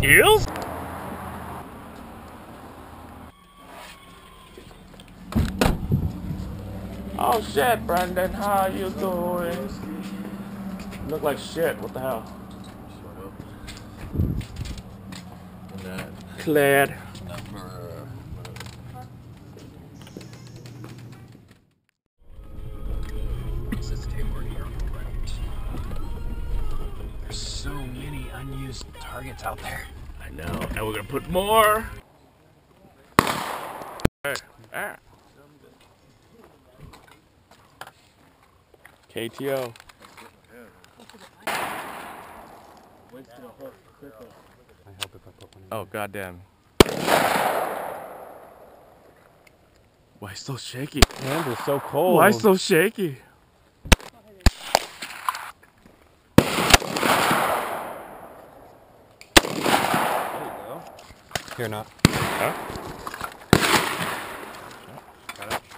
heels? Oh shit, Brendan, how you doing? You look like shit, what the hell? Claude. There's so many unused targets out there. I know, and we're gonna put more. KTO. Oh goddamn! Why so shaky? Hands are so cold. Why so shaky? There you go. Here, not. Huh? Got it.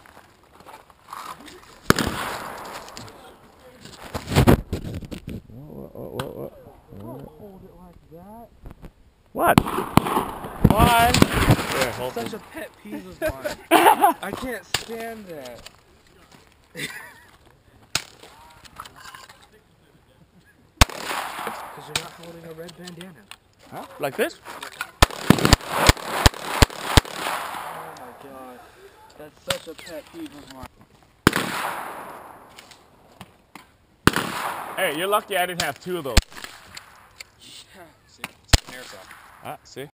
What? What? Here, hold Such a pet peeve of mine. I can't stand that. Because you're not holding a red bandana. Huh? Like this? Oh my god. That's such a pet peeve of mine. Hey, you're lucky I didn't have two of those. Yeah. See? It's an airsoft. Ah, see?